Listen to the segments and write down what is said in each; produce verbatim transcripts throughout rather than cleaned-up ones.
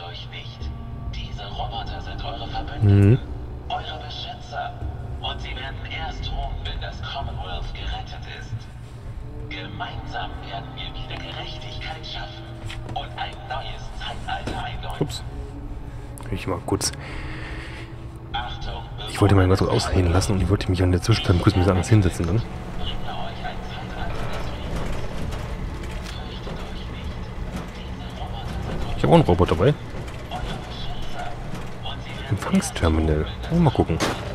euch nicht. Diese Roboter sind eure Verbündeten, Mhm. eure Beschützer. Und sie werden erst ruhen, wenn das Commonwealth gerettet ist. Gemeinsam werden wir wieder Gerechtigkeit schaffen und ein neues Zeitalter einläuten. Ups. Ich mal kurz. Achtung, Ich wollte meinen Gott ausreden lassen und ich wollte mich an der Zwischenzeit kurz ein bisschen anders hinsetzen dann. bringe euch ein Zeitalter des Friedens. Fürchtet euch nicht. Diese Roboter sind eure Ich habe auch einen Roboter dabei. Beschützer. Und sie werden Empfangsterminal. Oh, mal gucken.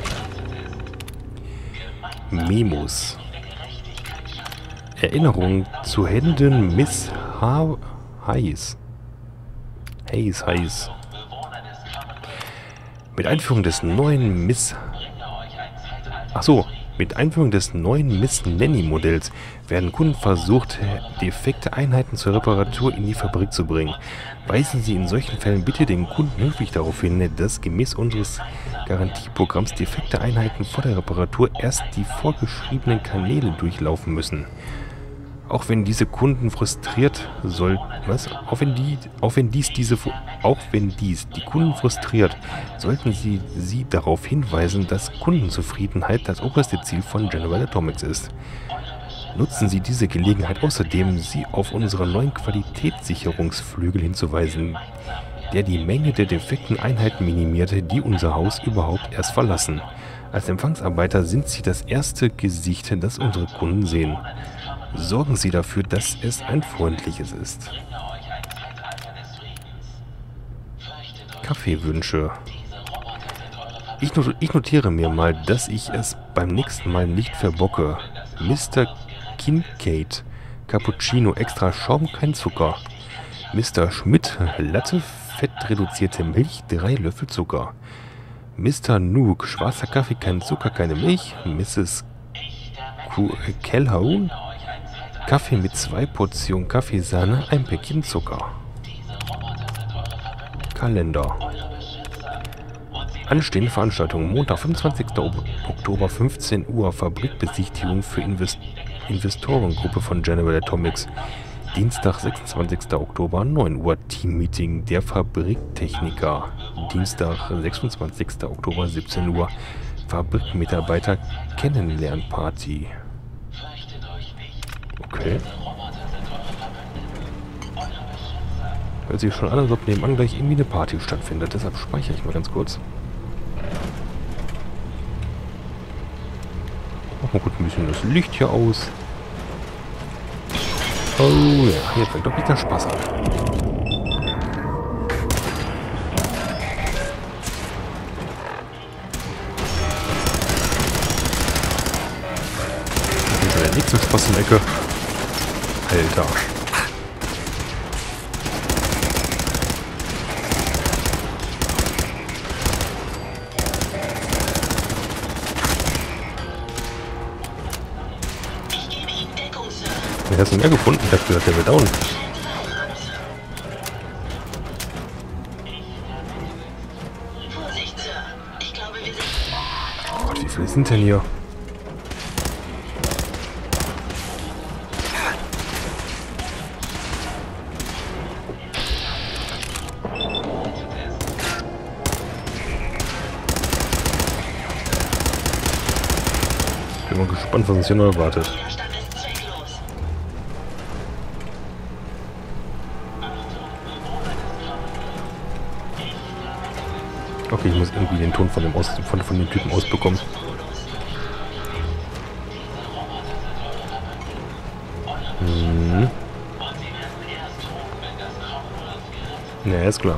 Memos. Erinnerung zu Händen Miss ha Hayes. Hayes, Hayes. Bewohner des Commonwealth, Mit Einführung des neuen Miss... bringe euch ein Zeitalter Ach so. Mit Einführung des neuen Miss Nanny-Modells werden Kunden versucht, defekte Einheiten zur Reparatur in die Fabrik zu bringen. Weisen Sie in solchen Fällen bitte den Kunden höflich darauf hin, dass gemäß unseres Garantieprogramms defekte Einheiten vor der Reparatur erst die vorgeschriebenen Kanäle durchlaufen müssen. Auch wenn diese Kunden frustriert soll, was? Auch wenn die, auch wenn dies diese, auch wenn dies die Kunden frustriert, sollten Sie sie darauf hinweisen, dass Kundenzufriedenheit das oberste Ziel von General Atomics ist. Nutzen Sie diese Gelegenheit außerdem, Sie auf unseren neuen Qualitätssicherungsflügel hinzuweisen, der die Menge der defekten Einheiten minimierte, die unser Haus überhaupt erst verlassen. Als Empfangsarbeiter sind Sie das erste Gesicht, das unsere Kunden sehen. Sorgen Sie dafür, dass es ein freundliches ist. bringe euch ein Zeitalter des Friedens. Fürchtet euch Kaffeewünsche. diese Roboter sind eure Verbündeten. Ich, not ich notiere mir mal, dass ich es beim nächsten Mal nicht verbocke. Mister Kincaid, Cappuccino, extra Schaum, kein Zucker. Mister Schmidt, Latte, fettreduzierte Milch, drei Löffel Zucker. Mister Nook, schwarzer Kaffee, kein Zucker, keine Milch. Misses Ku Calhoun, Kaffee mit zwei Portionen Kaffeesahne, ein Päckchen Zucker. Kalender. Anstehende Veranstaltung. Montag, fünfundzwanzigster Oktober, fünfzehn Uhr. Fabrikbesichtigung für Invest Investorengruppe von General Atomics. Dienstag, sechsundzwanzigster Oktober, neun Uhr. Teammeeting der Fabriktechniker. Dienstag, sechsundzwanzigster Oktober, siebzehn Uhr. Fabrikmitarbeiter Kennenlernparty. Okay. Hört sich schon an, als ob nebenan gleich irgendwie eine Party stattfindet. Deshalb speichere ich mal ganz kurz. Machen wir kurz ein bisschen das Licht hier aus. Oh ja, hier fängt doch wieder Spaß an. Hier ist ja der nächste Spaß in der Ecke. Alter. Wer hast du mehr gefunden? Ich hab gedacht, der wird down. Oh Gott, wie viele sind denn hier? Ich bin mal gespannt, was uns hier noch erwartet. Okay, ich muss irgendwie den Ton von dem, aus, von, von dem Typen ausbekommen. Hm. Ja, ist klar.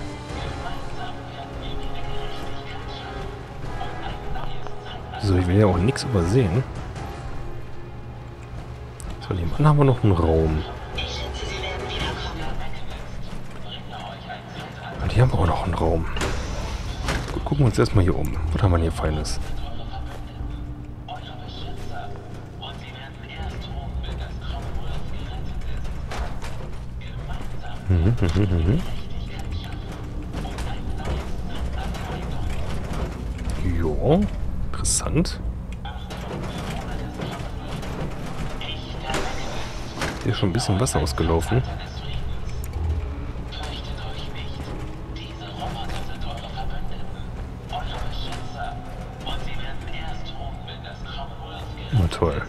So, ich will ja auch nichts übersehen. So, nebenan haben wir noch einen Raum. Und hier haben wir auch noch einen Raum. Gut, gucken wir uns erstmal hier um. Was haben wir hier Feines? Mhm, mhm, mhm. Ja, interessant. Hier ist schon ein bisschen Wasser ausgelaufen. Na toll.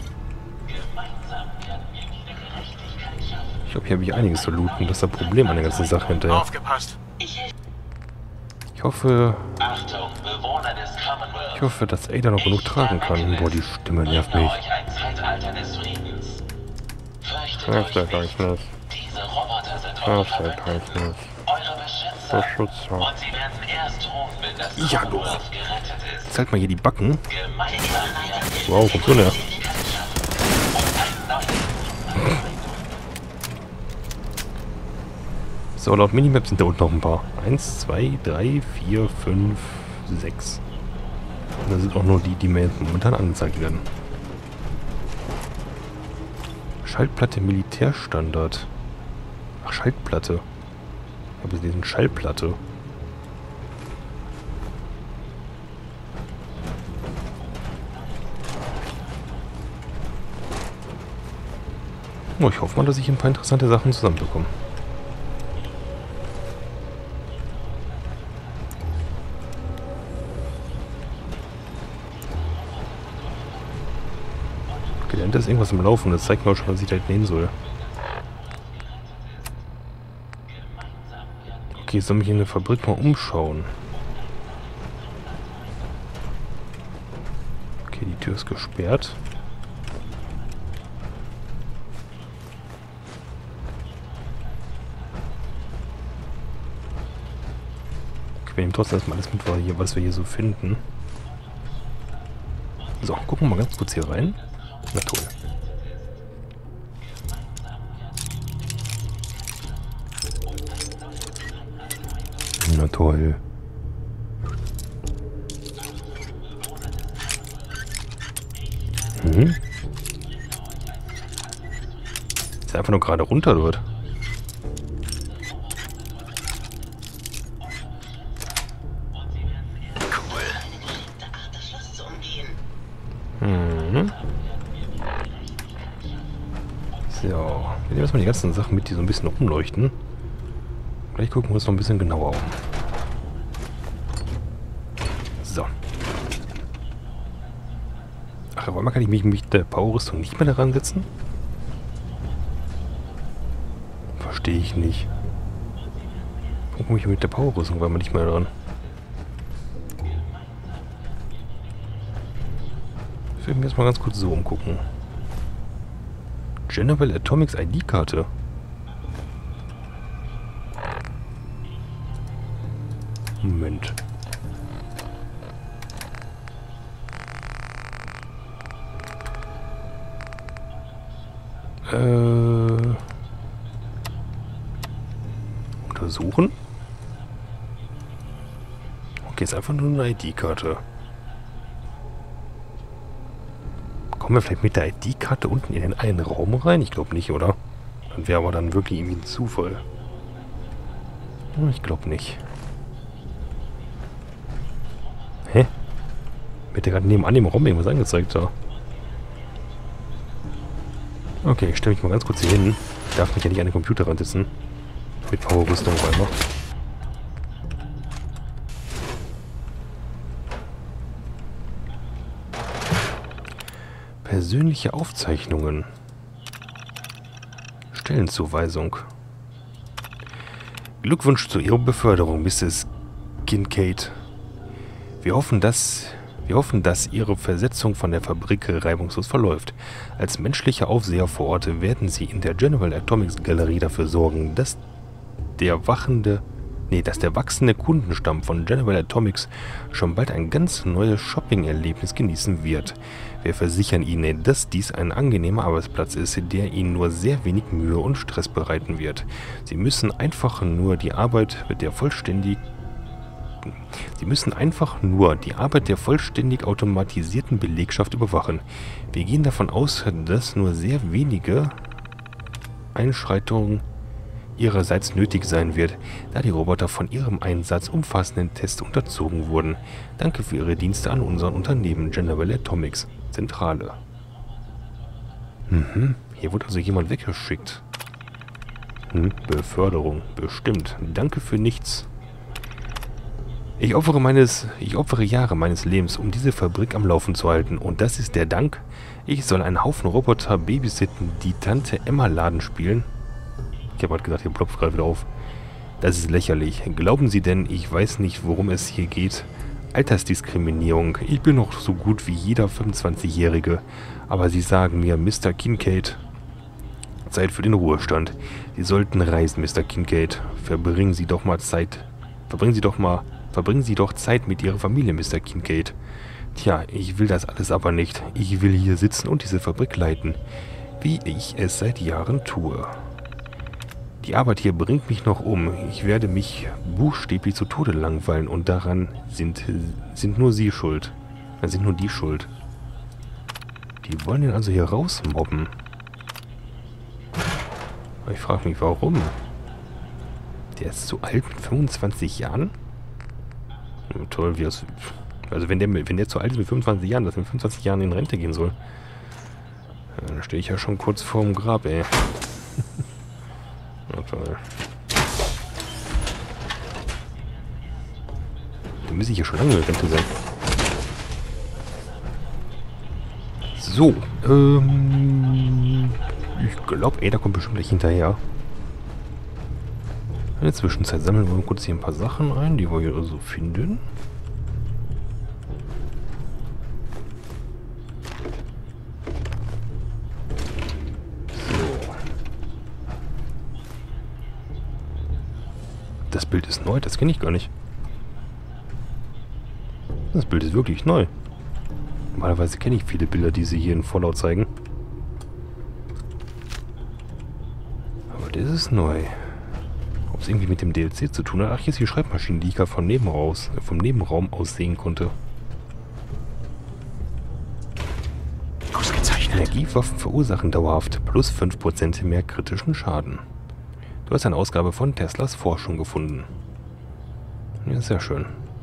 Ich glaube, hier habe ich einiges zu looten. Das ist das Problem an der ganzen Sache hinterher. Aufgepasst. Ich hoffe... Achtung, Bewohner des Commonwealth. Ich hoffe, dass Ada noch genug tragen kann. Boah, die Stimme nervt mich. Euch ein Zeitalter des Friedens. Fürchtet Fürchtet euch euch nicht. nicht. Diese Roboter sind eure Fürchtet euch Verbündeten, nicht. eure Beschützer. Beschützer. Und sie werden erst ruhen, wenn das Ja, Commonwealth gerettet ist. Jetzt halt mal hier die Backen. Gemeinsam werden wir Wow, kommst du näher? Gerechtigkeit schaffen und ein neues. So, laut Minimap sind da unten noch ein paar. Eins, zwei, drei, vier, fünf, sechs. Und das sind auch nur die, die mir jetzt momentan angezeigt werden. Schaltplatte Militärstandard. Ach, Schaltplatte. Ich habe diesen Schallplatte. Oh, ich hoffe mal, dass ich ein paar interessante Sachen zusammenbekomme. Okay, da hinten ist irgendwas im Laufen. Das zeigt mir auch schon, was ich da hinten hin soll. Okay, ich soll mich in der Fabrik mal umschauen. Okay, die Tür ist gesperrt. Okay, wir nehmen trotzdem erstmal alles mit, was wir hier so finden. So, gucken wir mal ganz kurz hier rein. Na toll. Na toll. Mhm. Ist einfach nur gerade runter dort. Mhm. So, wir nehmen erstmal die ganzen Sachen mit, die so ein bisschen rumleuchten. Gleich gucken wir uns noch ein bisschen genauer um. So. Ach, aber mal kann ich mich mit der Power-Rüstung nicht mehr daran setzen? Verstehe ich nicht. Warum komme ich mit der Power-Rüstung, weil man nicht mehr dran? Ich will mich erstmal ganz kurz so umgucken. General Atomics I D-Karte. Moment. Äh. Untersuchen? Okay, ist einfach nur eine I D-Karte. Kommen wir vielleicht mit der I D-Karte unten in den einen Raum rein? Ich glaube nicht, oder? Dann wäre aber dann wirklich irgendwie ein Zufall. Ich glaube nicht. Hä? Wird der gerade nebenan im Raum irgendwas angezeigt da? Okay, ich stelle mich mal ganz kurz hier hin. Ich darf mich ja nicht an den Computer ransetzen. Mit Power-Rüstung auf einmal. Persönliche Aufzeichnungen. Stellenzuweisung. Glückwunsch zu Ihrer Beförderung, Misses Kincaid. Wir hoffen, dass, wir hoffen, dass Ihre Versetzung von der Fabrik reibungslos verläuft. Als menschlicher Aufseher vor Ort werden Sie in der General Atomics Galerie dafür sorgen, dass der wachende, nee, dass der wachsende Kundenstamm von General Atomics schon bald ein ganz neues Shopping-Erlebnis genießen wird. Wir versichern Ihnen, dass dies ein angenehmer Arbeitsplatz ist, der Ihnen nur sehr wenig Mühe und Stress bereiten wird. Sie müssen einfach nur die Arbeit mit der vollständig Sie müssen einfach nur die Arbeit der vollständig automatisierten Belegschaft überwachen. Wir gehen davon aus, dass nur sehr wenige Einschreitungen ihrerseits nötig sein wird, da die Roboter von ihrem Einsatz umfassenden Tests unterzogen wurden. Danke für Ihre Dienste an unserem Unternehmen General Atomics. Zentrale. Mhm, hier wurde also jemand weggeschickt. Hm, Beförderung, bestimmt. Danke für nichts. Ich opfere meines, ich opfere Jahre meines Lebens, um diese Fabrik am Laufen zu halten. Und das ist der Dank. Ich soll einen Haufen Roboter babysitten, die Tante Emma Laden spielen. Ich habe gerade gesagt, hier plopft gerade wieder auf. Das ist lächerlich. Glauben Sie denn, ich weiß nicht, worum es hier geht? Altersdiskriminierung. Ich bin noch so gut wie jeder fünfundzwanzigjährige. Aber Sie sagen mir, Mister Kincaid, Zeit für den Ruhestand. Sie sollten reisen, Mister Kincaid. Verbringen Sie doch mal Zeit. Verbringen Sie doch mal... Verbringen Sie doch Zeit mit Ihrer Familie, Mister Kincaid. Tja, ich will das alles aber nicht. Ich will hier sitzen und diese Fabrik leiten, wie ich es seit Jahren tue. Die Arbeit hier bringt mich noch um. Ich werde mich buchstäblich zu Tode langweilen und daran sind, sind nur Sie schuld. Dann sind nur die schuld. Die wollen ihn also hier rausmobben. Aber ich frage mich, warum? Der ist zu alt mit fünfundzwanzig Jahren? Ja, toll, wie das... Also wenn der, wenn der zu alt ist mit fünfundzwanzig Jahren, dass er mit fünfundzwanzig Jahren in Rente gehen soll. Ja, dann stehe ich ja schon kurz vorm Grab, ey. Ja, toll. Dann müsste ich ja schon lange in Rente sein. So, ähm... ich glaube, ey, da kommt bestimmt gleich hinterher. In der Zwischenzeit sammeln wir kurz hier ein paar Sachen ein, die wir hier so finden. So. Das Bild ist neu, das kenne ich gar nicht. Das Bild ist wirklich neu. Normalerweise kenne ich viele Bilder, die sie hier in Fallout zeigen. Aber das ist neu. Ob es irgendwie mit dem D L C zu tun hat. Ach, hier ist die Schreibmaschine, die ich gerade vom Nebenraum, vom Nebenraum aus sehen konnte. Ausgezeichnet. Energiewaffen verursachen dauerhaft plus fünf Prozent mehr kritischen Schaden. Du hast eine Ausgabe von Teslas Forschung gefunden. Ja, sehr schön.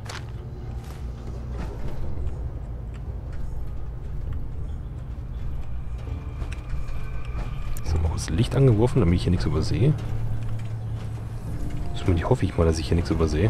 So, mal das Licht angeworfen, damit ich hier nichts übersehe. Zumindest hoffe ich mal, dass ich hier nichts übersehe.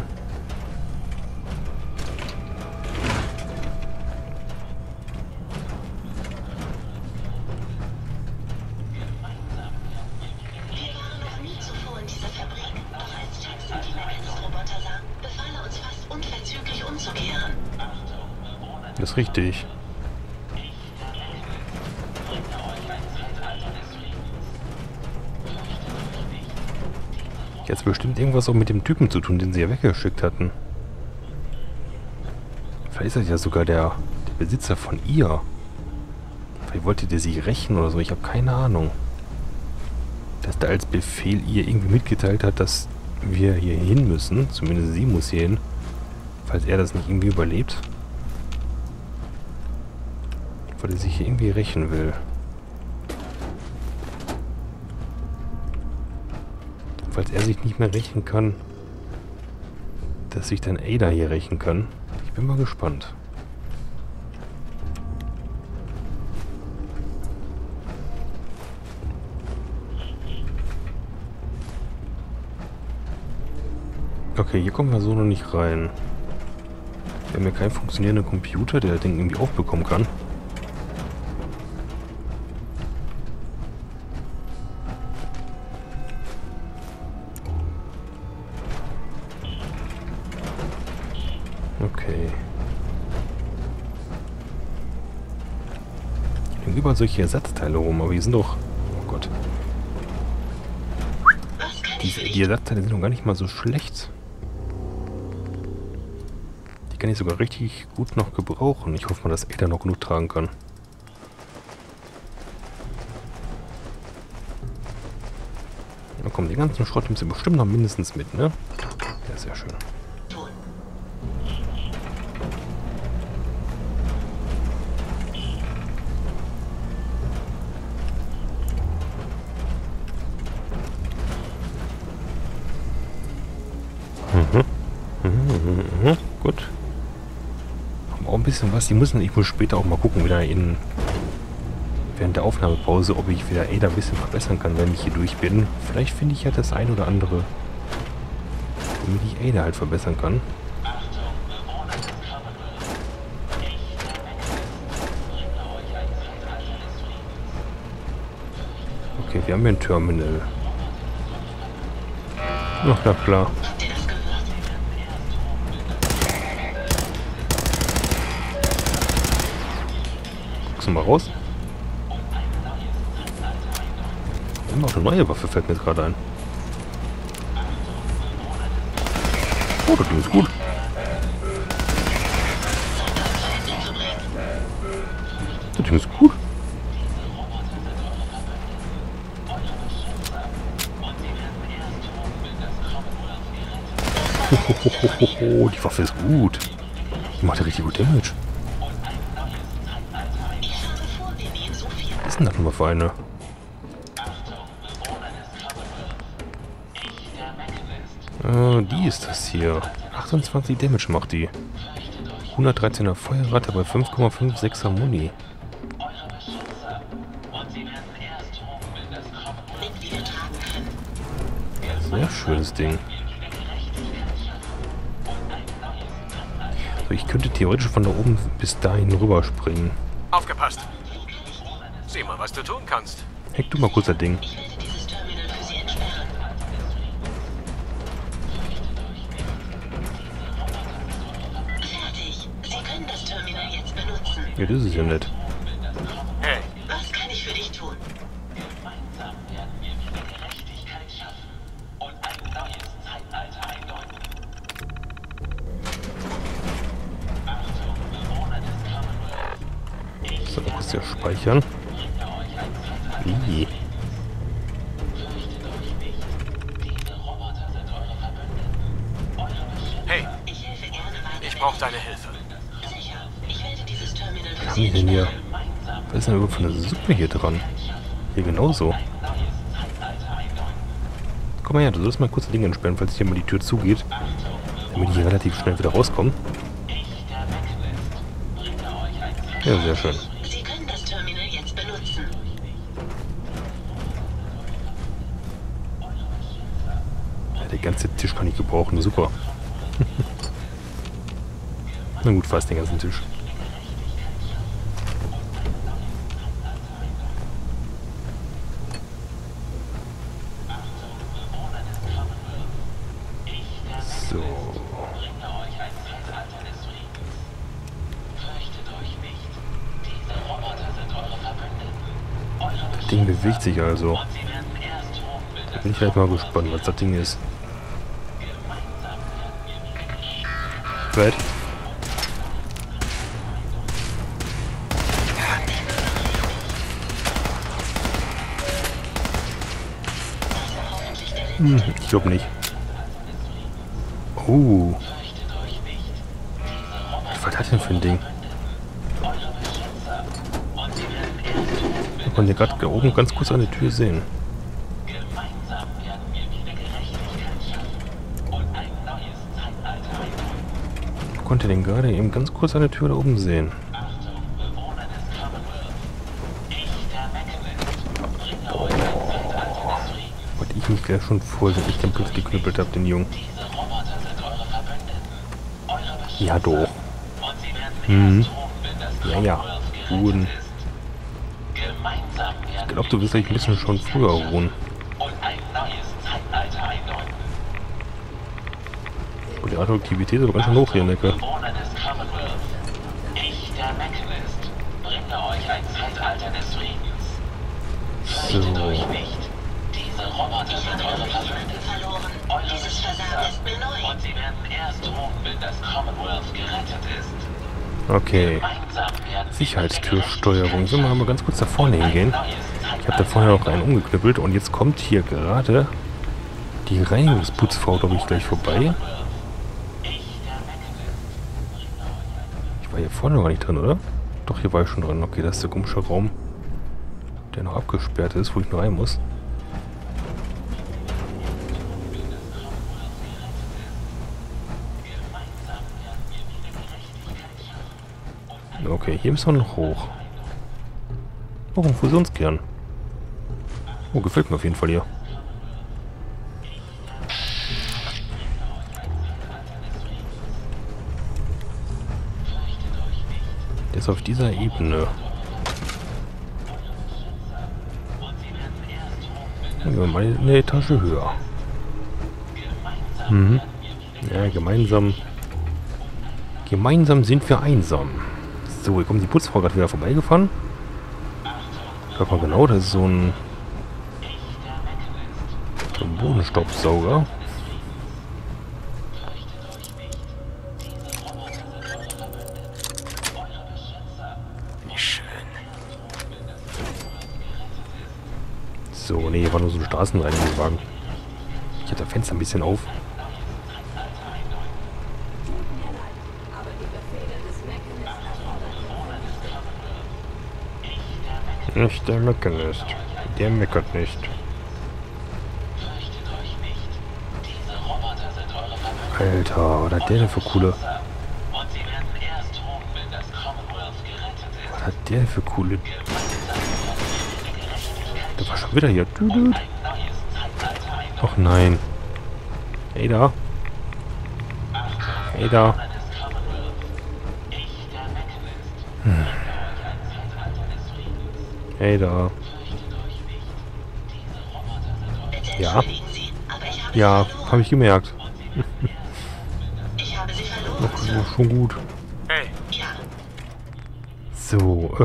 Das ist richtig. Jetzt bestimmt irgendwas auch mit dem Typen zu tun, den sie ja weggeschickt hatten. Vielleicht ist das ja sogar der, der Besitzer von ihr. Vielleicht wollte der sich rächen oder so, ich habe keine Ahnung. Dass der als Befehl ihr irgendwie mitgeteilt hat, dass wir hier hin müssen. Zumindest sie muss hier hin. Falls er das nicht irgendwie überlebt. Weil er sich hier irgendwie rächen will. Falls er sich nicht mehr rächen kann, dass sich dann Ada hier rächen kann. Ich bin mal gespannt. Okay, hier kommen wir so noch nicht rein. Wir haben ja keinen funktionierenden Computer, der das Ding irgendwie aufbekommen kann. Okay. Hier liegen überall solche Ersatzteile rum, aber die sind doch... Oh Gott. Die, die Ersatzteile sind doch gar nicht mal so schlecht. Die kann ich sogar richtig gut noch gebrauchen. Ich hoffe mal, dass Ada noch genug tragen kann. Na komm, den ganzen Schrott nimmst du bestimmt noch mindestens mit, ne? Ja, sehr schön. Mhm. Mhm, mhm, mhm. Gut. Haben auch ein bisschen was. Die müssen, ich muss später auch mal gucken, wieder in während der Aufnahmepause, ob ich wieder Ada ein bisschen verbessern kann, wenn ich hier durch bin. Vielleicht finde ich ja das ein oder andere, damit ich Ada halt verbessern kann. wir haben hier ein Terminal. Ach, na klar. Guckst du mal raus? Wir haben auch eine neue Waffe, fällt mir jetzt gerade ein. Oh, das Ding ist gut. Das Ding ist gut. Hohohoho, die Waffe ist gut. Die macht ja richtig gut Damage. Was ist denn das nochmal für eine? Äh, die ist das hier. achtundzwanzig Damage macht die. hundertdreizehner Feuerrate bei fünf Komma sechsundsechziger Muni. Sehr schönes Ding. So, ich könnte theoretisch von da oben bis dahin rüberspringen. Aufgepasst! Sieh mal, was du tun kannst. Hack du mal kurz das Ding. Ja, das ist ja nett. Hey, Was kann ich für dich tun? Gemeinsam werden wir wieder Gerechtigkeit schaffen und ein neues Zeitalter einläuten. Achtung, Bewohner des Commonwealth. So, kurz ja speichern. Wie? Fürchtet euch nicht. Diese Roboter sind eure Verbündeten. Eure Beschützer. hey, Ich helfe gerne weiter. ich brauche deine Hilfe. Sicher. Ich werde dieses Terminal für Was haben Sie die denn hier? entsperren. Was ist denn überhaupt für eine Suppe hier dran? Hier genauso. Komm mal her, du sollst mal kurz das Ding entsperren, falls hier mal die Tür zugeht. Damit ich hier relativ schnell wieder rauskomme. Ja, sehr schön. Sie können das Terminal jetzt benutzen. Ja, der ganze Tisch kann ich gebrauchen, super. Na gut, fast den ganzen Tisch. So. Das Ding bewegt sich also. Da bin ich halt mal gespannt, was das Ding ist. Fred? Hm, ich glaube nicht. Oh. Was war das denn für ein Ding? Man kann hier gerade oben ganz kurz an der Tür sehen. Gemeinsam werden wir wieder Gerechtigkeit schaffen und ein neues Zeitalter einläuten. Ich konnte den gerade eben ganz kurz an der Tür da oben sehen. Achtung, Bewohner des Commonwealth. Ich, der Mechanist, bringe euch ein Zeitalter des Friedens. Und ich mich gleich schon vorsichtig den Platz geknüppelt habe, den Jungen. Diese Roboter sind eure Verbündeten, eure Beschützer. Ja, doch. Und sie werden Mhm. erst ruhen, wenn das Ja, ja. Commonwealth gerettet Ruhen. ist. Gemeinsam werden Ich glaube, du wirst euch ein bisschen schon früher ruhen. und ein neues Zeitalter einläuten. Und die Radioaktivität ist aber ganz schön hoch hier in der Ecke. Bewohner des Commonwealth. Ich, der Mechanist, bringe euch ein Zeitalter des Friedens. Fürchtet So. euch nicht. Diese Roboter Ich sind habe eure noch niemanden Verbündeten, verloren. eure Dieses Versagen ist mir Beschützer. neu. Und sie werden erst ruhen, wenn das Commonwealth gerettet ist. Okay. Gemeinsam werden Sicherheitstürsteuerung. Ich will mal ganz kurz da vorne hingehen. Ich habe da vorne noch einen umgeknüppelt und jetzt kommt hier gerade die Reinigungsputzfrau, glaube ich, gleich vorbei. Ich war hier vorne noch gar nicht drin, oder? Doch, hier war ich schon drin. Okay, das ist der komische Raum, der noch abgesperrt ist, wo ich nur rein muss. Okay, hier müssen wir noch hoch. Oh, ein Fusionskern. Oh, gefällt mir auf jeden Fall hier. Der ist auf dieser Ebene. Gehen wir mal eine Etage höher. Mhm. Ja, gemeinsam. Gemeinsam sind wir einsam. So, hier kommt die Putzfrau gerade wieder vorbeigefahren. Hört mal genau, das ist so ein, so ein Bodenstaubsauger. Wie schön. So, nee, hier war nur so ein Straßenreinigungswagen. Ich hatte das Fenster ein bisschen auf. Nicht der Mechanist. Der meckert nicht. Alter, was hat der denn für coole... Was hat der denn für coole... Der war schon wieder hier. Ach nein. Hey da. Hey da. Hm. Hey da. Ja. Ja, habe ich gemerkt. Ich habe sie verloren, Ach, Sir. schon gut. Hey, Ja, So,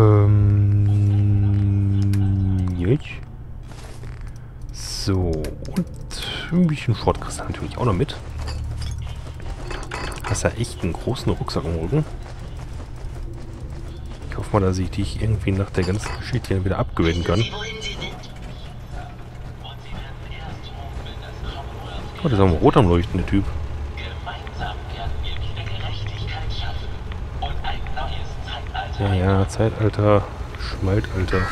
ähm... jetzt. So, und ein bisschen Schrott kriegst du natürlich auch noch mit. Hast ja echt einen großen Rucksack im Rücken. Ich hoffe mal, dass ich dich irgendwie nach der ganzen Geschichte hier wieder upgraden kann. Sie, wohin Sie sind? Oh, der ist auch mal rot am Leuchten, der Typ. Gemeinsam werden wir wieder Gerechtigkeit schaffen und ein neues Zeitalter. Ja, ja, Zeitalter, Schmaltalter.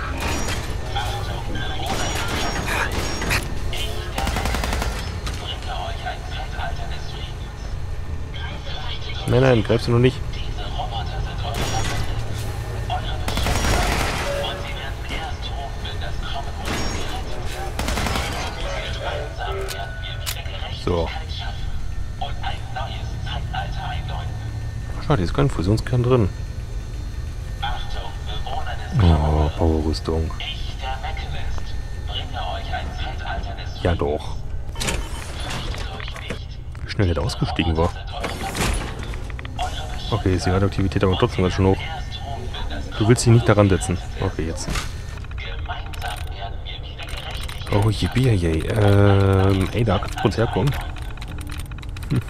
Bringe euch ein Zeitalter des Friedens. Nein, nein, greifst du noch nicht. Diese Roboter sind eure Verbündeten, eure Beschützer. Und sie werden erst ruhen, wenn das Commonwealth gerettet ist. Gemeinsam werden wir wieder Gerechtigkeit So. schaffen und ein neues Zeitalter einläuten. Schade, hier ist kein Fusionskern drin. Achtung, Bewohner des Oh, Commonwealth. Powerrüstung. Ich, der Mechanist, bringe euch ein Zeitalter des Ja Friedens. doch. Fürchtet euch nicht. Wie schnell der da ausgestiegen war. Sind eure Verbündeten, eure Beschützer. Okay, ist die Radioaktivität aber trotzdem ganz schön hoch. Erst ruhen, wenn das Du willst dich nicht daran setzen. Okay, jetzt. Gemeinsam werden wir wieder Gerechtigkeit. Oh, yippie, yay. Ähm, ey, da kannst du kurz herkommen. Hm.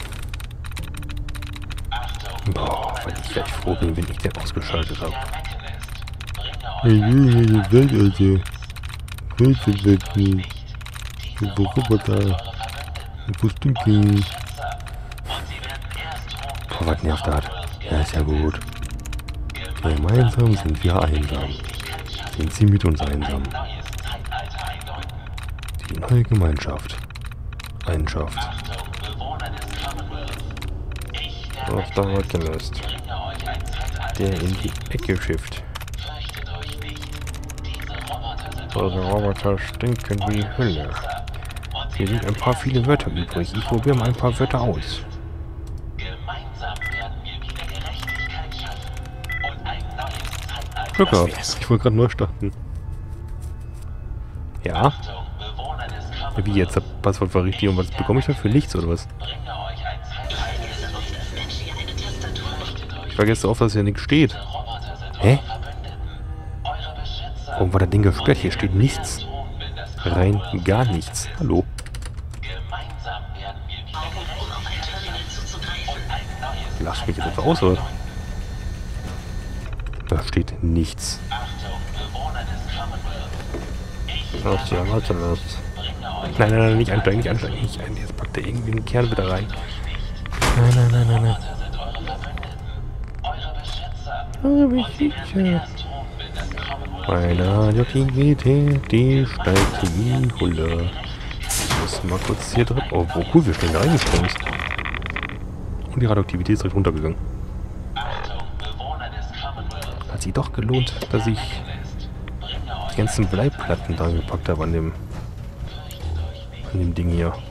Achtung, Boah, weil ich gleich froh bin, wenn ich den ausgeschaltet habe. der Mechanist, bringe euch Hey, nicht. Diese Roboter. Roboter sind eure Verbündeten, Wo stinkt die? Beschützer. Und sie werden erst ruhen, Boah, was nervt das? Ja, ist ja gut. Gemeinsam sind wir einsam. Sind sie mit uns einsam. neues Zeitalter einläuten. Die neue Gemeinschaft. Einschaft. Achtung, Bewohner des Commonwealth. Ich, der Auf der Mechanist. bringe euch ein Zeitalter Der des in die Friedens. Ecke schifft. Fürchtet euch nicht. Diese Roboter sind Eure eure Roboter stinken wie Hölle. Beschützer. Und sie Hier sind ein paar viele Wörter übrig. Ich probiere mal ein paar Wörter aus. Gemeinsam werden wir wieder Gerechtigkeit schaffen und ein neues Zeitalter. Glück gehabt. Ich wollte gerade neu starten. Ja? Achtung, Bewohner des Commonwealth. Wie jetzt? Das Passwort war richtig. Und was bekomme ich dafür? Nichts oder was? Bringe euch ein Zeitalter. Vergesse oft, dass Menschen hier eine Tastatur nicht. Ich vergesse oft, dass hier nichts steht. Diese Roboter sind Hä? eure Verbündeten, eure Beschützer. Warum war das Ding gesperrt? Hier steht nichts. Rein gar nichts. Hallo. Gemeinsam werden wir wieder Augen, um auf ein Terminal zuzugreifen. ein neues Lass mich jetzt etwa aus, oder? Da steht nichts. Achtung, Bewohner des Commonwealth. Ich, Ach ja, warte mal. bringe euch Nein, nein, nein, nicht einsteigen, nicht einsteigen, nicht ein. Jetzt packt er irgendwie den Kern wieder rein. Nein, nein, nein, nein, nein. Roboter sind eure Verbündeten, eure Beschützer. Ah, Und wie sie werden sicher. erst ruhen, wenn das Commonwealth Meine Radioaktivität, die steigt wie Hulle. Ich muss mal kurz hier drin. Oh, oh cool, wir stehen da reingesprungen. Und die Radioaktivität ist direkt runtergegangen. Achtung, Bewohner des Commonwealth. Hat sich doch gelohnt, dass ich Bringe euch die ganzen Bleiplatten dran gepackt habe an dem, an dem Ding hier.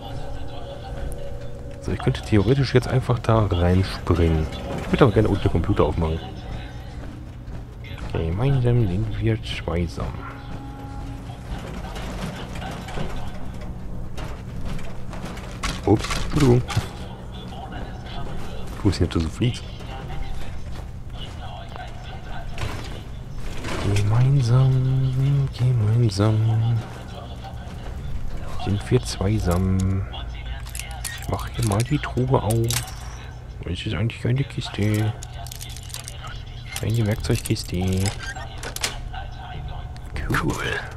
So, ich könnte theoretisch jetzt einfach da reinspringen. Ich würde aber gerne unten den Computer aufmachen. Gemeinsam sind wir zweisam. Ups, Entschuldigung. Ich wusste nicht, dass du fliegst. Gemeinsam, gemeinsam sind wir zweisam. Ich mache hier mal die Truhe auf. Es ist eigentlich eine Kiste. Eine Werkzeugkiste. Cool.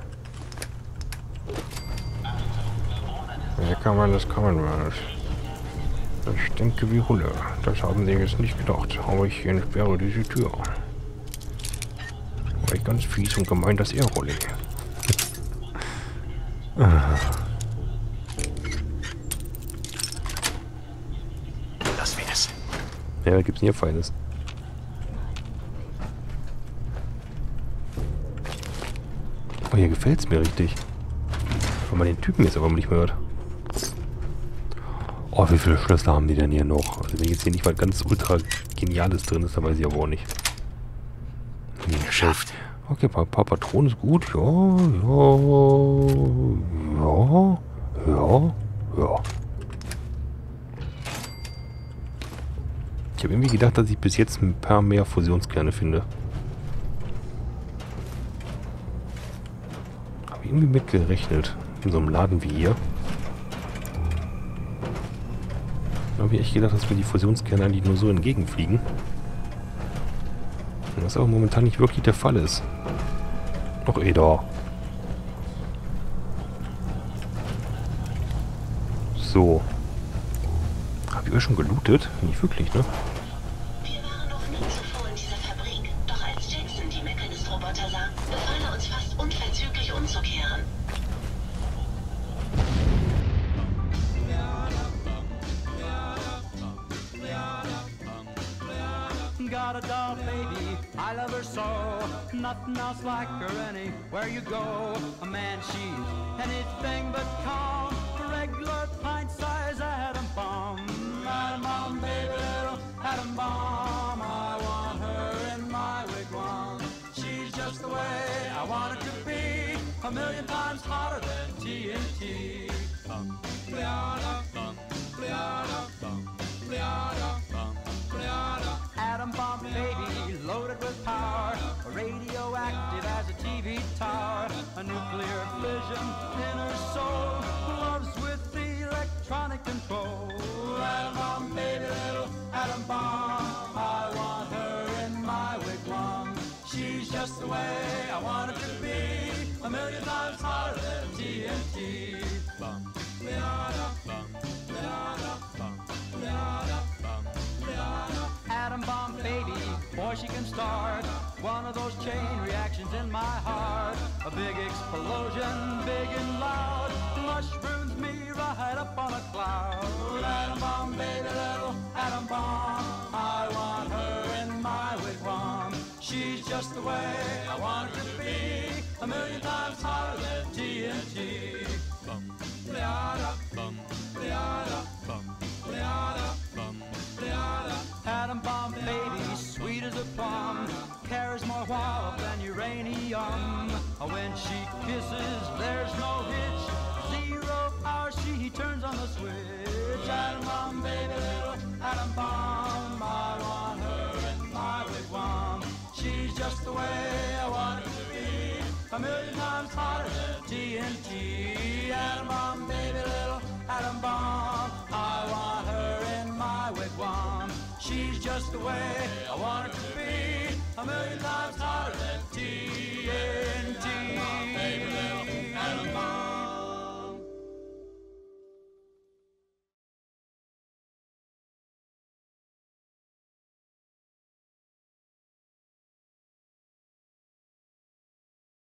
Ja, kann man, das kann man was. Ich denke wie Hulle. Das haben sie jetzt nicht gedacht. Aber ich entsperre diese Tür. War ich ganz fies und gemein, dass er rolle. Das wär's. Ja, da gibt's nie Feines. Oh, hier gefällt's mir richtig. Wenn man den Typen jetzt aber nicht mehr hört. Oh, wie viele Schlösser haben die denn hier noch? Also wenn jetzt hier nicht mal ganz ultra Geniales drin ist, dann weiß ich aber auch nicht. Hm, Geschafft. okay, ein paar, paar Patronen ist gut. Ja, ja, ja, ja, ja. Ich habe irgendwie gedacht, dass ich bis jetzt ein paar mehr Fusionskerne finde. Habe irgendwie mitgerechnet. In so einem Laden wie hier. Da habe ich echt gedacht, dass mir die Fusionskerne eigentlich nur so entgegenfliegen. Was aber momentan nicht wirklich der Fall ist. Doch eh da. So. Habe ich euch schon gelootet? Nicht wirklich, ne? Wir waren noch nie zuvor in dieser Fabrik. Doch als Jackson die Mechanist-Roboter sah, befahl er uns fast unverzüglich umzukehren. Got a doll baby, I love her so. Nothing else like her anywhere you go. A man, she's anything but calm. A regular pint-sized atom bomb. Atom bomb, baby, little atom bomb. I want her in my wigwam. She's just the way I want her to be. A million times hotter than T N T. Bum, bleada, bum, bleada, bum, bleada, bum, bleada. Atom bomb baby, loaded with power, radioactive as a T V tower, a nuclear fission in her soul, loves with electronic control. Atom bomb baby, little atom bomb, I want her in my wigwam. She's just the way I want her to be, a million times hotter than T N T. Bum, bleada, bum, bleada, bum, bleada, bum, bleada. Atom bomb baby, boy she can start one of those chain reactions in my heart. A big explosion, big and loud, mushrooms me right up on a cloud. Atom bomb baby, little atom bomb, I want her in my wigwam. She's just the way I want her to be, a million times hotter than T N T. Bum, bleada, bum, bleada, bum, bleada, bum, bleada. Atom bomb baby, sweet as a plum, carries more wallop than uranium. When she kisses, there's no hitch, zero hour she turns on the switch. Atom bomb baby, little atom bomb, I want her in my wigwam. She's just the way I want her to be, a million times hotter than T N T. Atom bomb baby, little atom bomb, I want her in my wigwam. She's just the way I want her to be, a million times hotter than T N T.